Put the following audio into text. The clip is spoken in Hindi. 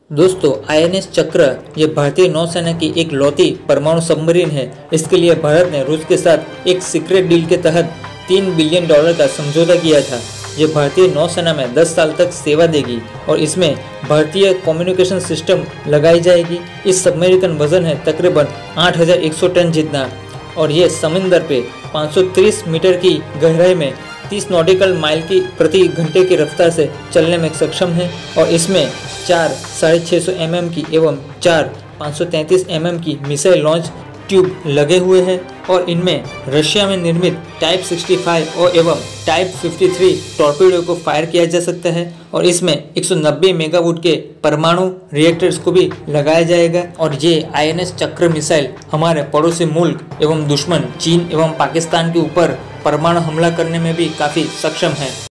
दोस्तों, आईएनएस चक्र ये भारतीय नौसेना की एक लौती परमाणु सबमरीन है। इसके लिए भारत ने रूस के साथ एक सीक्रेट डील के तहत $3 बिलियन का समझौता किया था। ये भारतीय नौसेना में 10 साल तक सेवा देगी और इसमें भारतीय कम्युनिकेशन सिस्टम लगाई जाएगी। इस सबमरीन का वजन है तकरीबन 8100 टन जितना और ये समंदर पे 530 मीटर की गहराई में 30 नॉटिकल माइल की प्रति घंटे की रफ्तार से चलने में सक्षम है और इसमें 4 650 mm की एवं 4 533 mm की मिसाइल लॉन्च ट्यूब लगे हुए हैं और इनमें रशिया में निर्मित टाइप 65 और एवं टाइप 53 टॉर्पेडो को फायर किया जा सकता है और इसमें 190 मेगावाट के परमाणु रिएक्टर्स को भी लगाया जाएगा। और ये आईएनएस चक्र मिसाइल हमारे पड़ोसी मुल्क एवं दुश्मन चीन एवं पाकिस्तान के ऊपर परमाणु हमला करने में भी काफ़ी सक्षम है।